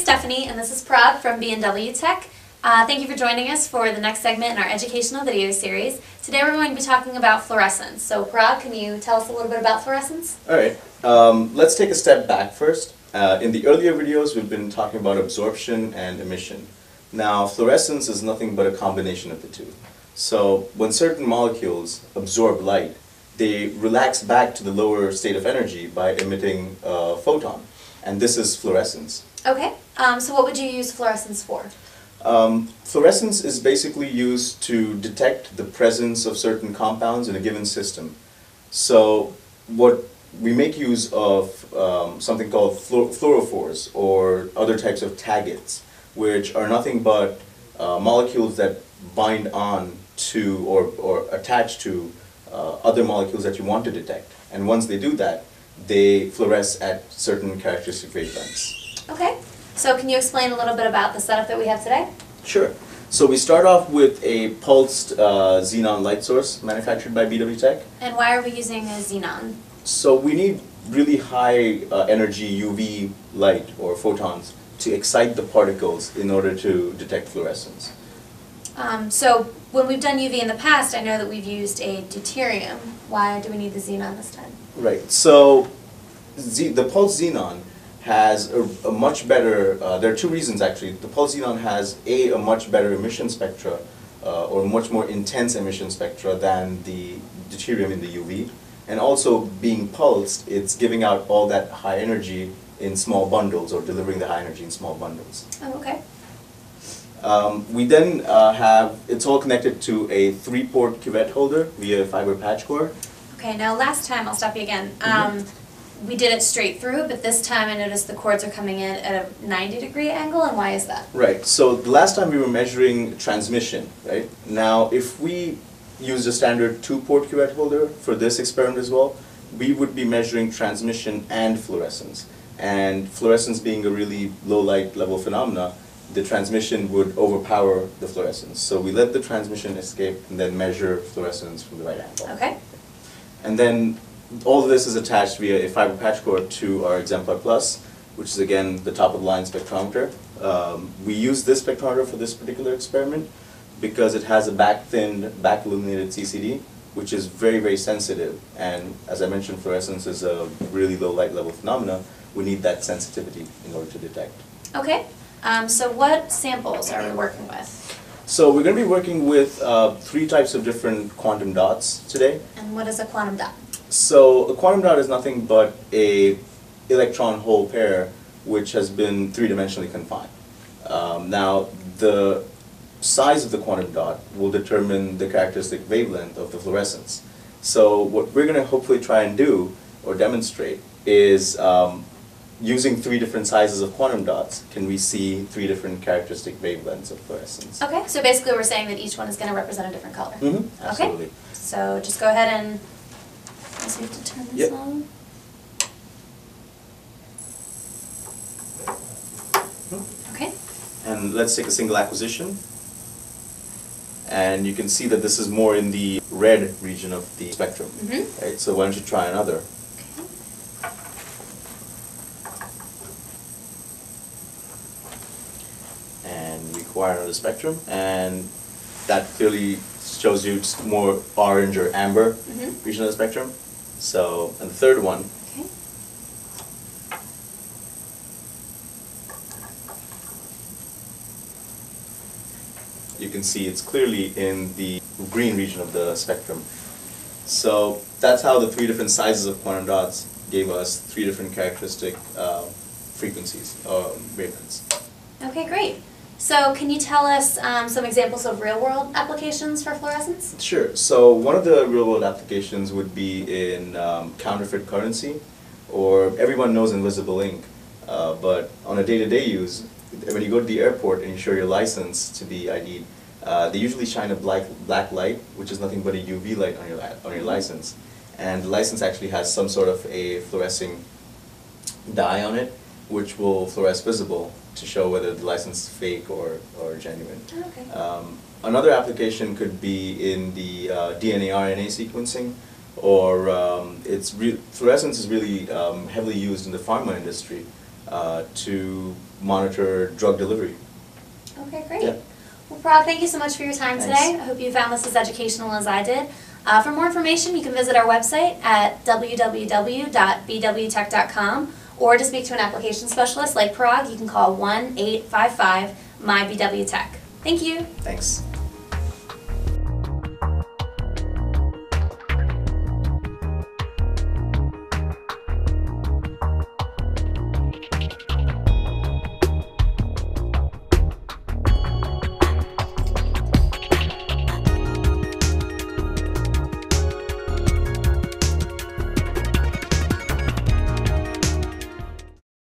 Stephanie, and this is Parag from B&WTek. Thank you for joining us for the next segment in our educational video series. Today we're going to be talking about fluorescence. So Parag, can you tell us a little bit about fluorescence? Alright, let's take a step back first. In the earlier videos we've been talking about absorption and emission. Now fluorescence is nothing but a combination of the two. So when certain molecules absorb light, they relax back to the lower state of energy by emitting a photon. And this is fluorescence. Okay, so what would you use fluorescence for? Fluorescence is basically used to detect the presence of certain compounds in a given system. So what we make use of something called fluorophores or other types of taggets, which are nothing but molecules that bind on to or attach to other molecules that you want to detect. And once they do that, they fluoresce at certain characteristic wavelengths. Okay, so can you explain a little bit about the setup that we have today? Sure. So we start off with a pulsed xenon light source manufactured by B&WTek. And why are we using a xenon? So we need really high energy UV light or photons to excite the particles in order to detect fluorescence. So when we've done UV in the past, I know that we've used a deuterium. Why do we need the xenon this time? Right. So the pulsed xenon has a much better, there are two reasons actually. The pulsed xenon has a much better emission spectra or much more intense emission spectra than the deuterium in the UV. And also being pulsed, it's giving out all that high energy in small bundles or delivering the high energy in small bundles. Oh, okay. We then have, it's all connected to a 3-port cuvette holder via fiber patch core. Okay, now last time, I'll stop you again. We did it straight through, but this time I noticed the cords are coming in at a 90-degree angle, and why is that? Right, so the last time we were measuring transmission, right? Now, if we use a standard 2-port cuvette holder for this experiment as well, we would be measuring transmission and fluorescence. And fluorescence being a really low light level phenomena, the transmission would overpower the fluorescence. So we let the transmission escape and then measure fluorescence from the right angle. Okay. And then all of this is attached via a fiber patch core to our Exemplar Plus, which is again the top of the line spectrometer. We use this spectrometer for this particular experiment because it has a back-thinned, back-illuminated CCD, which is very, very sensitive. And as I mentioned, fluorescence is a really low light level phenomena. We need that sensitivity in order to detect. Okay. So what samples are we working with? So we're going to be working with 3 types of different quantum dots today. And what is a quantum dot? So a quantum dot is nothing but a electron-hole pair which has been 3-dimensionally confined. Now the size of the quantum dot will determine the characteristic wavelength of the fluorescence. So what we're going to hopefully try and do or demonstrate is using 3 different sizes of quantum dots, can we see 3 different characteristic wavelengths of fluorescence. Okay, so basically we're saying that each one is going to represent a different color. Mm-hmm. Absolutely. Okay, so just go ahead and, I see have to turn this on. Okay. And let's take a single acquisition. And you can see that this is more in the red region of the spectrum. Mm-hmm. Right, so why don't you try another? Acquire another spectrum, and that clearly shows you just more orange or amber region of the spectrum. So, and the third one. Okay. You can see it's clearly in the green region of the spectrum. So that's how the 3 different sizes of quantum dots gave us 3 different characteristic frequencies or wavelengths. Okay, great. So can you tell us some examples of real-world applications for fluorescence? Sure. So one of the real-world applications would be in counterfeit currency, or everyone knows invisible ink. But on a day-to-day use, when you go to the airport and you show your license to be ID'd, they usually shine a black light, which is nothing but a UV light on your license. And the license actually has some sort of a fluorescing dye on it, which will fluoresce visible to show whether the license is fake or genuine. Okay. Another application could be in the DNA RNA sequencing, or fluorescence is really heavily used in the pharma industry to monitor drug delivery. Okay, great. Yeah. Well, Parag, thank you so much for your time Thanks. today. I hope you found this as educational as I did. For more information, you can visit our website at www.B&WTek.com, or to speak to an application specialist like Parag, you can call 1-855-MY-B&WTek. Thank you. Thanks.